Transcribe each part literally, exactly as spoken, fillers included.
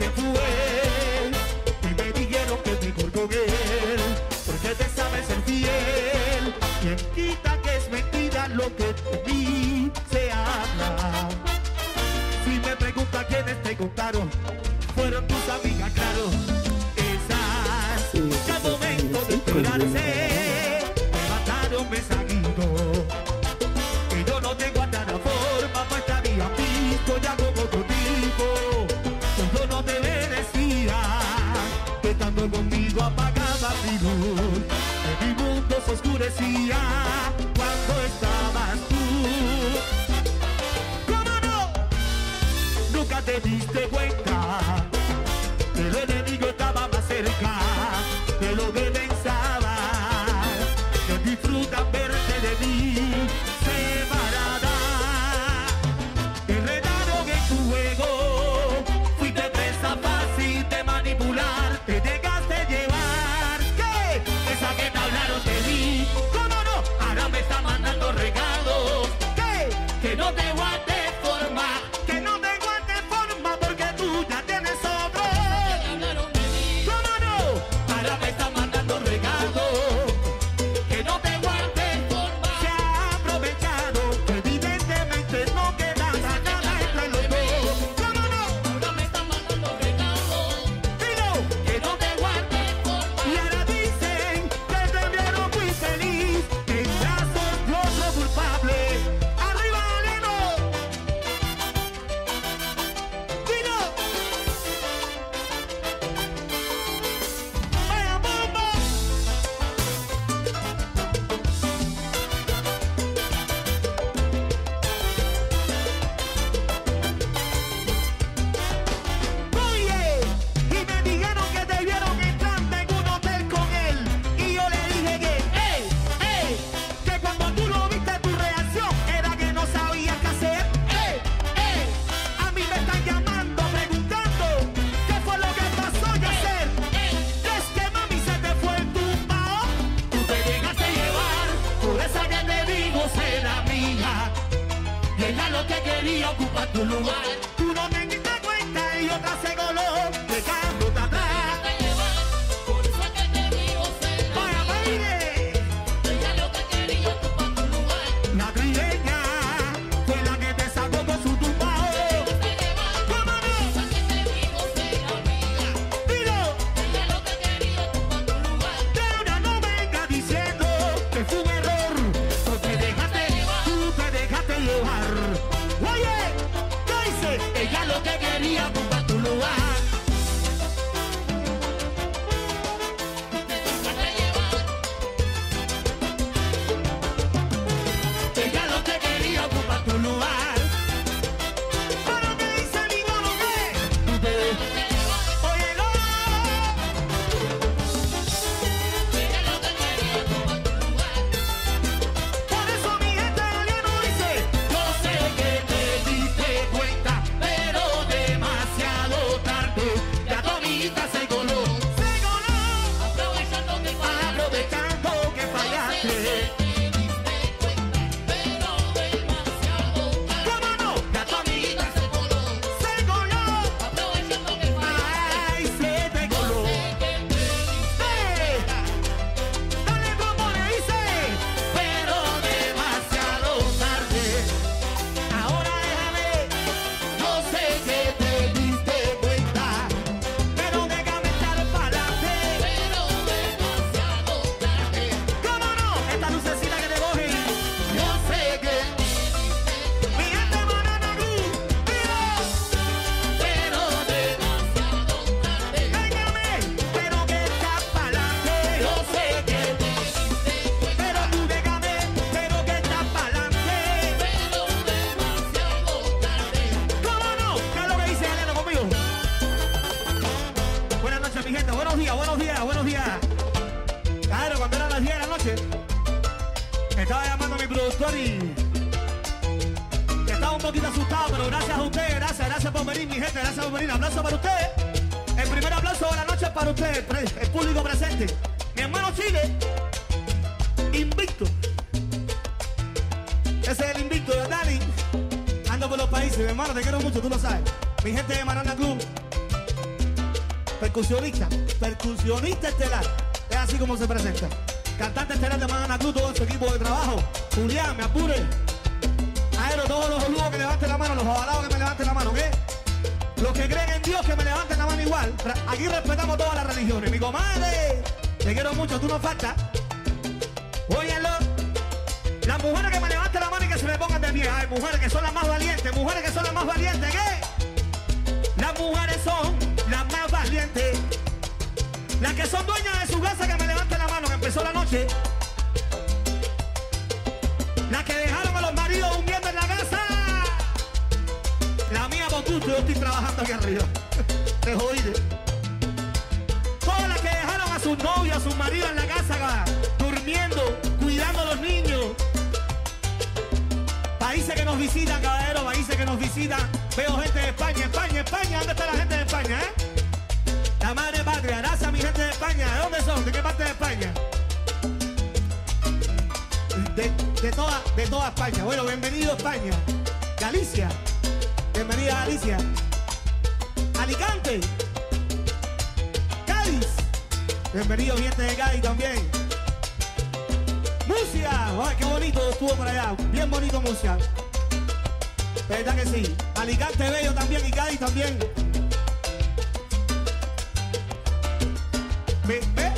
fue y me dijeron que mejor con él, porque te sabes ser fiel. Quien quita que es mentira lo que de mí se habla. Si me preguntan quiénes te contaron, fueron tus amigas, claro. Esas que al momento de enterarse me mataron mensajitos. Y yo no tengo a tal forma, pues te había visto ya con otro tipo. Yo no te merecía, que estando conmigo apagaba mi luz. En mi mundo se oscurecía cuando estabas tú. ¿Cómo no? Nunca te diste cuenta que el enemigo estaba más cerca de lo que pensaba. Que disfrutan verte de mí separada. Te enredaron en tu juego, fuiste presa fácil de manipular, te dejaste llevar. ¿Qué? Esa que te hablaron de mí, ¿cómo no? Ahora me está mandando regalos. ¿Qué? Que no te guardes forma, que no te guardes forma, porque tú ya tienes otro. ¿Cómo no? Ahora me está mandando regalos. Que no te guardes forma. Se ha aprovechado, evidentemente no queda nada entre los dos. ¿Cómo no? Ahora me están mandando regalos. Dilo. Que no te guardes forma. Y ahora dicen que te vieron muy feliz en brazos de otro culpable. ¡Arriba, Lino! ¡Dilo! ¡Vaya bomba! Oye, y me dijeron que te vieron entrando en un hotel con él. Y yo le dije que, ¡ey, ey! Que cuando tú lo viste tu reacción era que no sabías qué hacer. ¡Ey, ey! A mí me están llamando, preguntando qué fue lo que pasó y hacer. Es que mami se te fue el tumbao. Tú te dejaste llevar por esa que te digo ser amiga. Y ella lo que quería ocupar tu lugar. Tú no te diste cuenta y otra se coló, dejándote atrás. Te llevan, por eso es que te digo ser Para amiga. baile, Ella lo que quería ocupar tu lugar. la trigueña fue la que te sacó con su tumbao. Te llevan, ¿Cómo por no? eso es que te digo ser amiga. Dilo, Ella lo que quería ocupar tu lugar. de una no venga diciendo que fue un error, porque dejaste, tú te dejaste llevar. Oye, ¿qué dice? Ella lo que quería ocupar tu lugar. Te dejaste llevar. Ella lo que quería ocupar tu lugar. Pero ¿qué dice mi mono? ¿Qué? Te llevan. Óyelo. Ella lo que quería ocupar tu lugar. Por eso mi gente alieno dice, yo sé que te diste cuenta, pero demasiado tarde, ya tu amiguita se coló, se coló, Aprovechando que fallaste. aprovechando que fallaste. Te diste cuenta, pero demasiado tarde. ¿Cómo no? Ya tu amiguita Se coló. se coló, Aprovechando que fallaste. ay, se te coló. ¡Eh! Dale como le dice, pero demasiado tarde. Ahora déjame, yo sé que te diste cuenta, pero déjame echar pa'lante. Pero demasiado tarde. ¿Cómo no? Esta lucecita que te coge, yo sé que mi gente Banana Club, vivo, pero Demasiado tarde. déjame, pero que echar pa'lante. Yo sé que Te diste cuenta. pero tú déjame, pero que echar pa'lante. Pero demasiado tarde. ¿Cómo no? ¿Qué es lo que dice Elena conmigo? Buenas noches, mi gente. Buenos días, buenos días, buenos días. Claro, cuando eran las diez de la noche, estaba llamando a mi productor y que estaba un poquito asustado, pero gracias a ustedes, gracias, gracias por venir, mi gente, gracias por venir. Aplauso para ustedes. El primer aplauso de la noche es para ustedes, pre- el público presente. Mi hermano Chile, invicto. Ese es el invicto de Dani. Ando por los países, mi hermano, te quiero mucho, tú lo sabes. Mi gente de Banana Club, percusionista, percusionista estelar. Es así como se presenta. Cantante estelar de Magna Cruz, todo su equipo de trabajo. Julián, me apure. Aero, todos los boludos que levanten la mano, los avalados que me levanten la mano, ¿qué? Los que creen en Dios que me levanten la mano igual. Aquí respetamos todas las religiones. Mi comadre, te quiero mucho, tú no faltas. Óyenlo. Las mujeres que me levanten la mano y que se me pongan de pie. Hay mujeres que son las más valientes, mujeres que son las más valientes, ¿qué? Las mujeres son las más valientes. Las que son dueñas de su casa, que me levanten la mano, que empezó la noche. Las que dejaron a los maridos hundiendo en la casa. La mía por gusto, yo estoy trabajando aquí arriba. Te jodiste. Todas las que dejaron a sus novios, a sus maridos en la casa, durmiendo, cuidando a los niños. Países que nos visitan, caballero, países que nos visitan. Veo gente de España, España, España. ¿Dónde está la gente de España, eh? La madre patria, gracias a mi gente de España. ¿De dónde son? ¿De qué parte de España? De, de, toda, de toda España. Bueno, bienvenido a España. Galicia. Bienvenida a Galicia. Alicante. Cádiz. Bienvenido gente de Cádiz también. Murcia. Ay, qué bonito estuvo por allá. Bien bonito Murcia. ¿Verdad que sí? Alicante bello también y Cádiz también. ¿Ve? ¿Ve?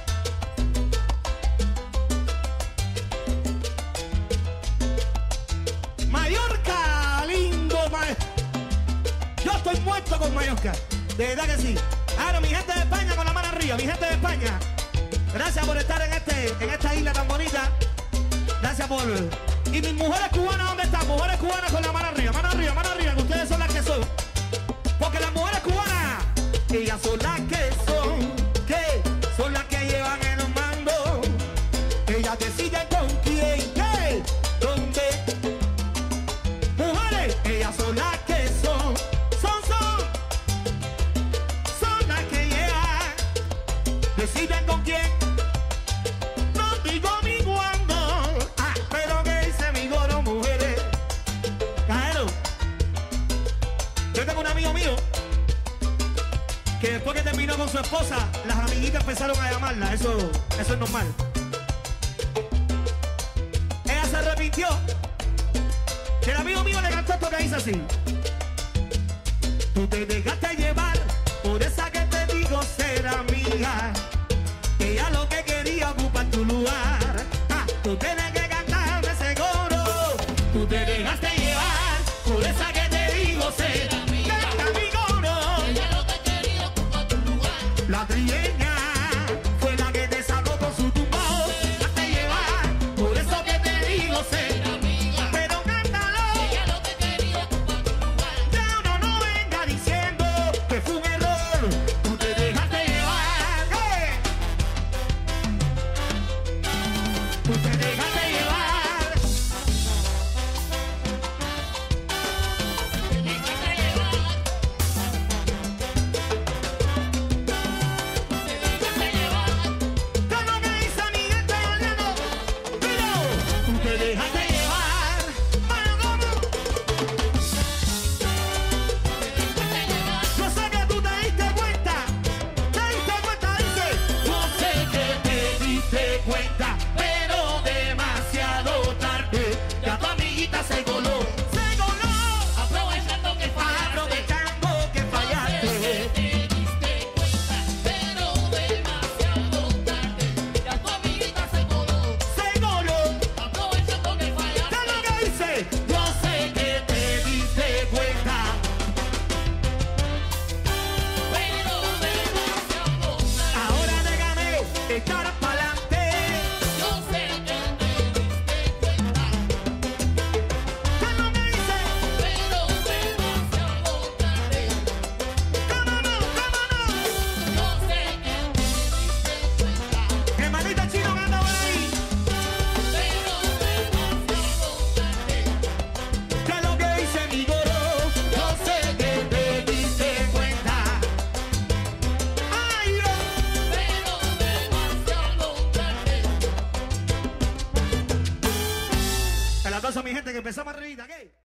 Mallorca, lindo ma... Yo estoy muerto con Mallorca. De verdad que sí. Ahora mi gente de España con la mano arriba, mi gente de España. Gracias por estar en este, en esta isla tan bonita. Gracias por. Y mis mujeres cubanas, ¿dónde están? Mujeres cubanas con la mano arriba, mano arriba, mano arriba, que ustedes son las que son. Porque las mujeres cubanas, ellas son las que son. ¿Qué? Son las que llevan el mando. Ellas deciden con quién, ¿qué? ¿Dónde? Mujeres, ellas son las que son. Son, son. Son las que llevan. Deciden con quién. No digo mi cuándo. Ah, pero que dice mi goro, mujeres. Cajero. Yo tengo un amigo mío que después que terminó con su esposa, las amiguitas empezaron a llamarla. Eso, eso es normal. Ella se arrepintió. Que el amigo mío le cantó esto que dice así. Tú te dejaste llevar por esa que te digo ser amiga. Ella lo que quería ocupar tu lugar. Ah, tú tienes que cantarme ese coro. Tú te dejaste llevar por esa que te digo ser amiga. La trigueña fue la que te sacó con su tumbao. Hazte llevar, por eso que te digo ser amiga. Pero cántalo. Ella lo que quería ocupar tu lugar. Ya uno no venga diciendo que fue un error. Tú te dejaste llevar. ¡Hey! Tú te dejaste llevar. Mi gente que empezamos arribita, ¿qué?